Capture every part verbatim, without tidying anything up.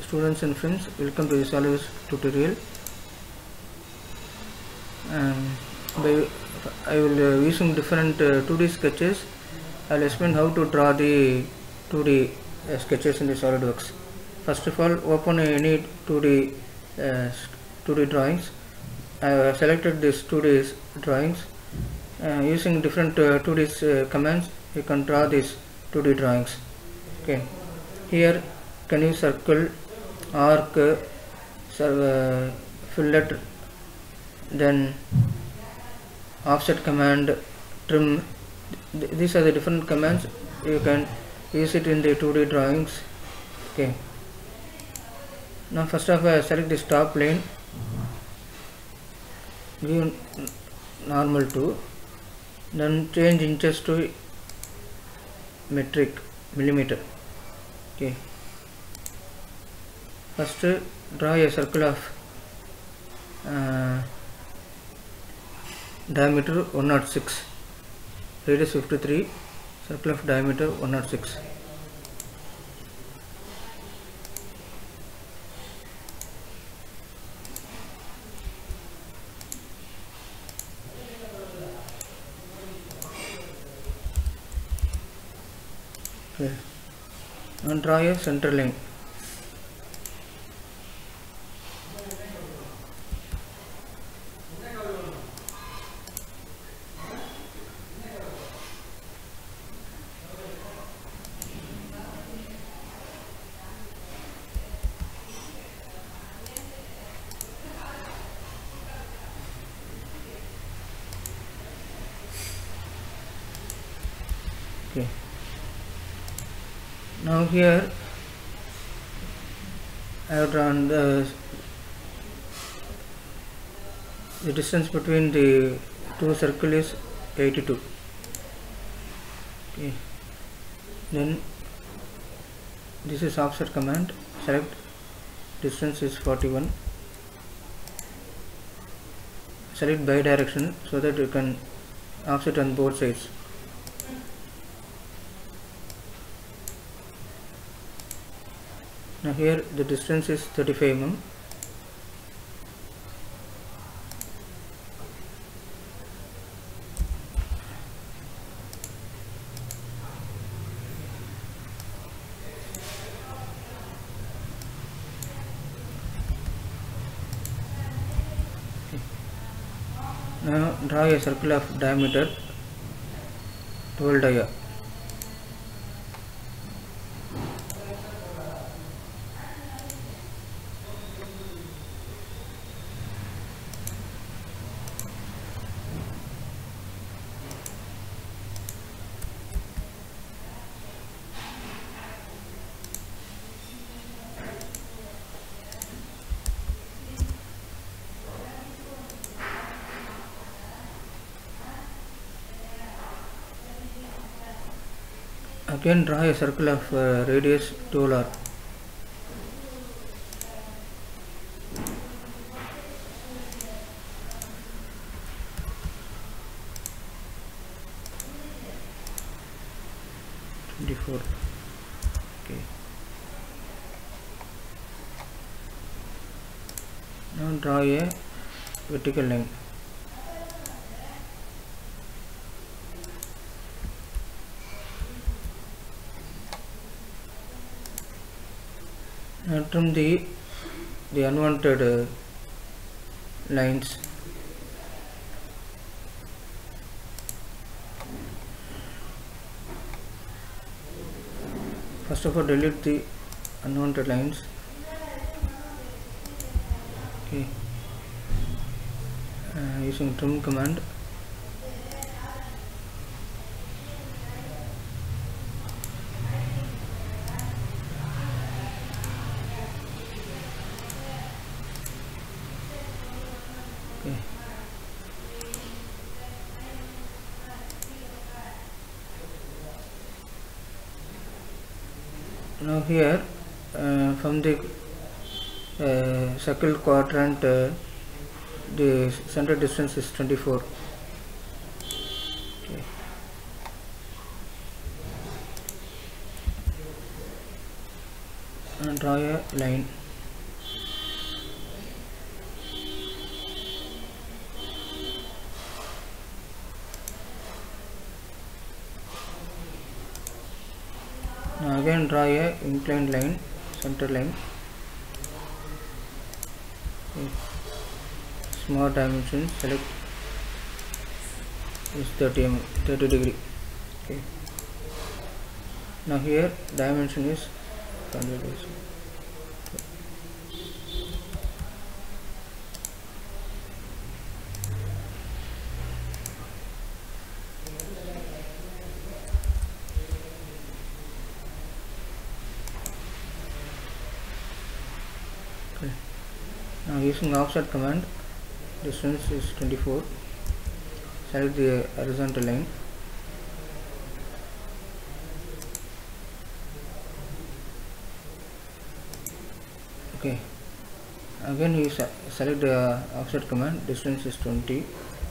Students and friends, welcome to the SolidWorks tutorial. Um, by, I will uh, using different uh, two D sketches. I will explain how to draw the two D uh, sketches in the SolidWorks. First of all, open any two D uh, two D drawings. I have selected this two D drawings. Uh, using different uh, two D uh, commands, you can draw these two D drawings. Okay. Here, can you circle, arc, uh, fillet, then offset command, trim. Th these are the different commands. You can use it in the two D drawings. Okay. Now first of all, select this top plane, view normal to, then change inches to metric millimeter. Okay. First, uh, draw a circle of uh, diameter one oh six, radius fifty-three, circle of diameter one oh six. Okay. And draw a center line. Okay. Now here I have drawn the, the distance between the two circles is eighty-two. Okay. Then this is offset command. Select distance is forty-one. Select bidirection so that you can offset on both sides. Now here the distance is thirty-five millimeters. Now draw a circle of diameter twelve dia. Again draw a circle of uh, radius twelve R. twenty-four. Okay. Now draw a vertical line. Now trim the the unwanted uh, lines. First of all, delete the unwanted lines. Okay. Uh, using trim command. Okay. Now here uh, from the uh, circle quadrant uh, the center distance is twenty-four. Okay. And draw a line. Now again draw a inclined line, center line. Okay. Small dimensions, select is thirty degree. Okay. Now here dimension is one hundred. Okay. Now using offset command, distance is twenty-four. Select the horizontal line. Okay. Again you select the offset command, distance is twenty.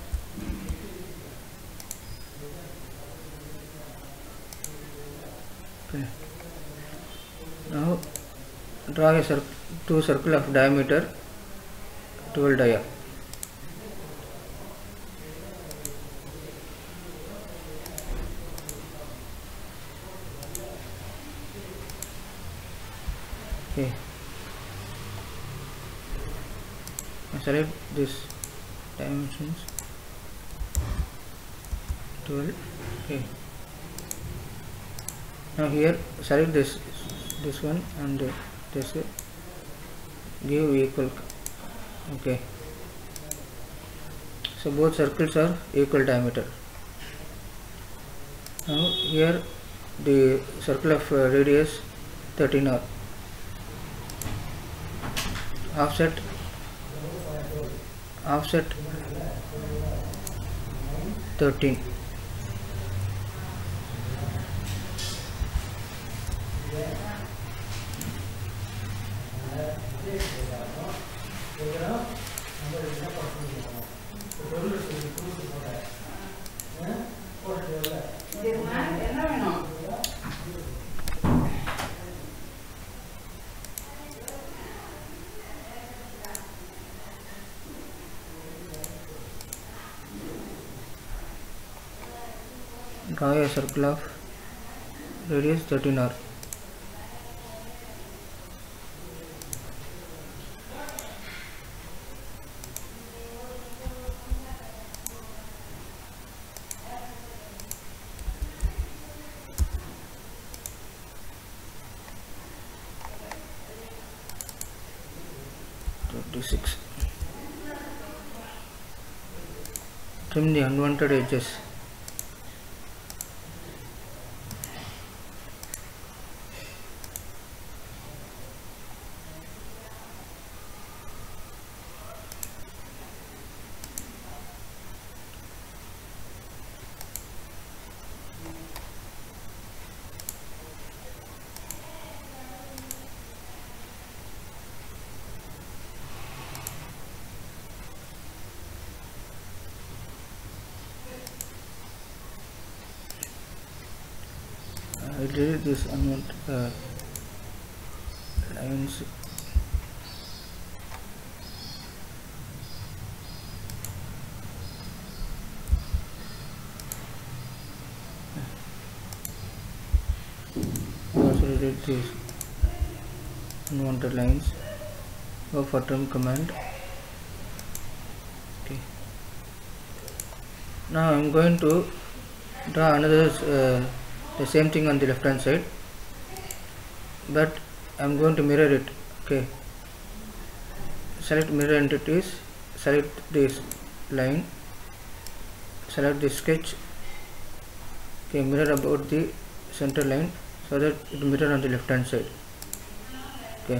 Okay. Now draw a cir two circle of diameter twelve dia. Okay. Now select this dimensions twelve. Okay. Now here select this this one and this, give equal. Okay. So both circles are equal diameter. Now here the circle of uh, radius thirteen R. Offset offset thirteen. Draw a circle of radius thirteen R. thirty-six. Trim the unwanted edges. I did this unwanted uh, lines. Also did these unwanted lines. Go for trim command. Okay. Now I am going to draw another uh, the same thing on the left hand side, but I am going to mirror it. Okay. Select mirror entities, select this line, select the sketch. Okay, mirror about the center line so that it mirror on the left hand side. Okay.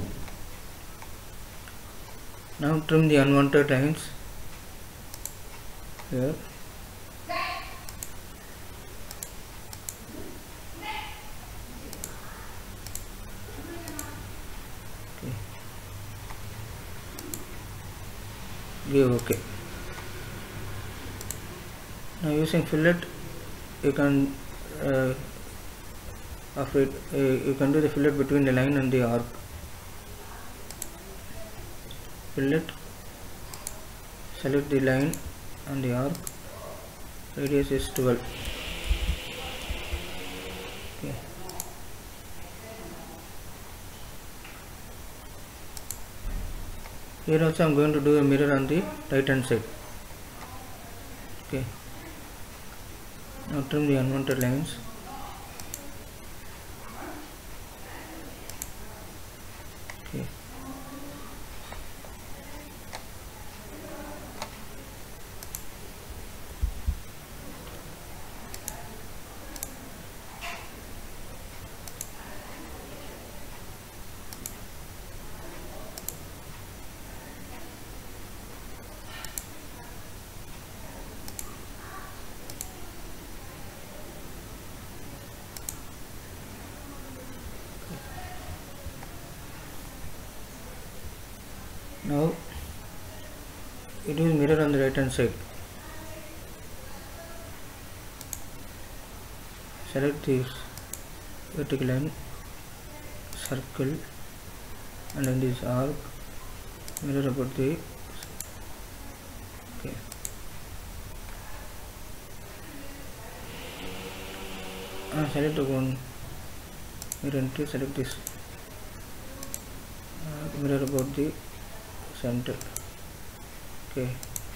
Now trim the unwanted lines here. Give OK. Now using fillet, you can uh, of it, uh, you can do the fillet between the line and the arc. fillet, select the line and the arc, radius is twelve. Okay. Here also I am going to do a mirror on the right hand side. Okay. Now trim the unwanted lines. Okay. Now it is mirror on the right hand side. Select this vertical line, circle, and then this arc, mirror about the okay. Uh, select one mirror entry, select this uh, mirror about the center. Okay.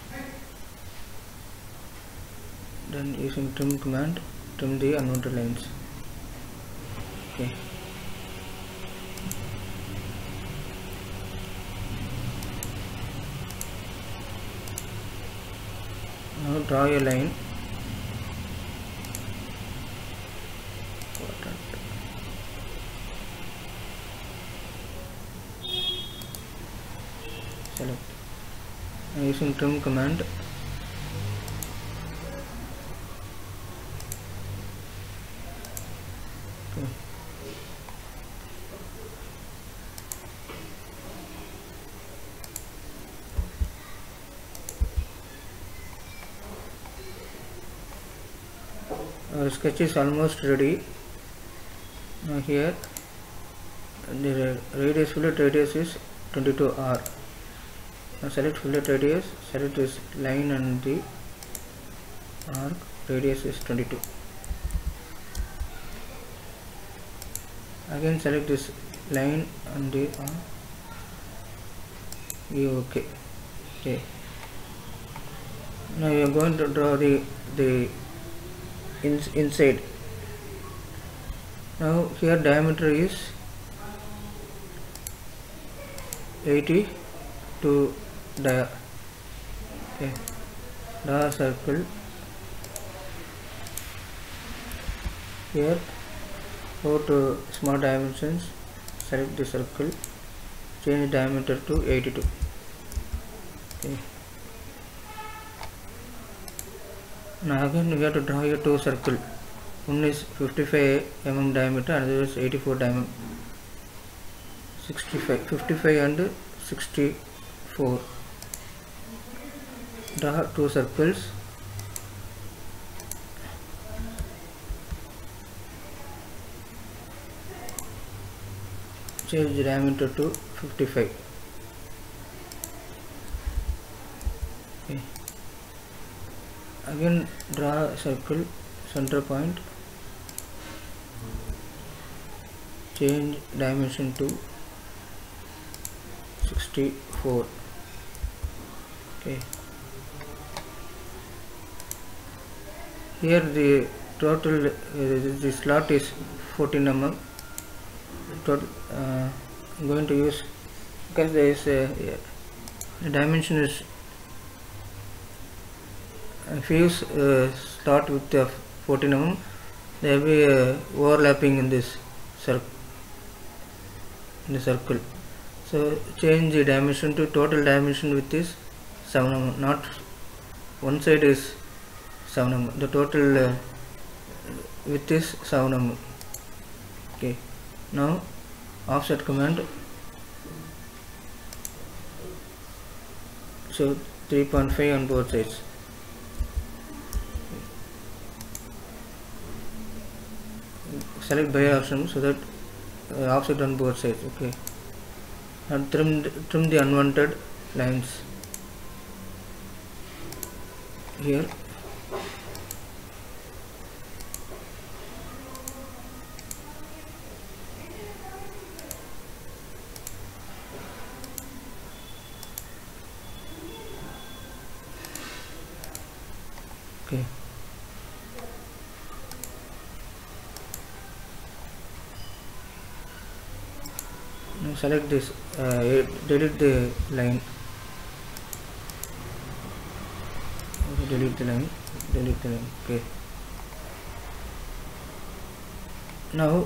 Then using trim command, trim the unwanted lines. Okay. Now draw a line. Select. Now using trim command, okay. Our sketch is almost ready. Now here the radius, fillet radius is twenty-two R. Now select fillet radius, select this line and the arc, radius is twenty-two. Again select this line and the arc. Okay. Okay. Now you are going to draw the the in, inside. Now here diameter is eighty-two. Dia. Okay. Draw a circle. Here go to small dimensions, select the circle, change diameter to eighty-two. Okay. Now again we have to draw a two circle. One is fifty-five millimeter diameter, another is eighty-four diameter. sixty-five, fifty-five and sixty-four. Draw two circles. Change the diameter to fifty-five. Okay. Again draw a circle, center point. Change dimension to sixty-four. Okay. Here the total uh, the slot is fourteen millimeters. Total uh, I'm going to use, because there is a, yeah, the dimension is, if you use uh, slot with uh, fourteen millimeters, there will be uh, overlapping in this circle. In the circle. So change the dimension to total dimension with this seven millimeters. Not one side is seven millimeters. The total uh, with this seven millimeters. Okay. Now offset command. So three point five on both sides. Select by option so that uh, offset on both sides. Okay. Now trim trim the unwanted lines here. Okay. Now select this, uh, delete the line. Okay, delete the line. Delete the line. Okay. Now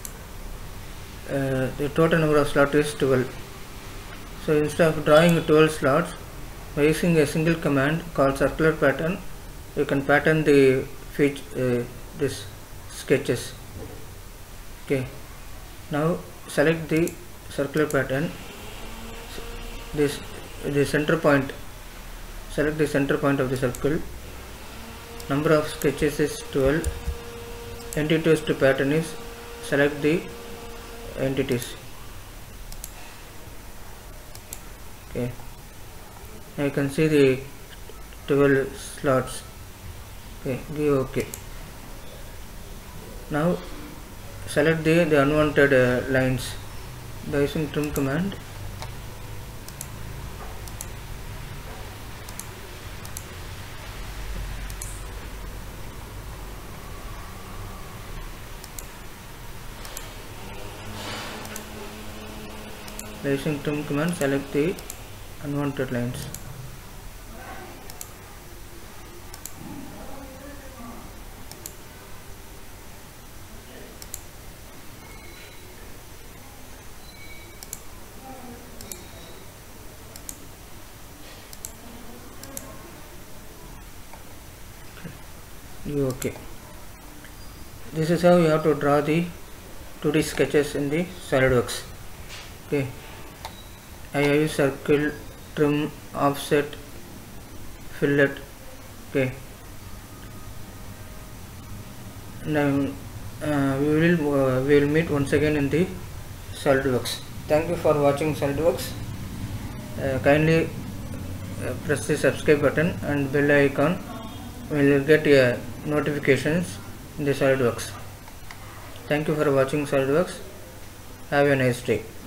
uh, the total number of slots is twelve. So instead of drawing twelve slots, by using a single command called circular pattern, you can pattern the feature, uh, this sketches. Okay. Now select the circular pattern. This the center point. Select the center point of the circle. Number of sketches is twelve. Entities to pattern is, select the entities. Okay. Now you can see the twelve slots. Okay, give OK. Now select the, the unwanted uh, lines by using trim command. By using trim command, select the unwanted lines. Okay. This is how you have to draw the two D sketches in the SolidWorks. Okay. I use circle, trim, offset, fillet. Okay. Now uh, we will uh, we will meet once again in the SolidWorks. Thank you for watching SolidWorks. Uh, kindly uh, press the subscribe button and bell icon. We will get uh, notifications in the SolidWorks. Thank you for watching SolidWorks. Have a nice day.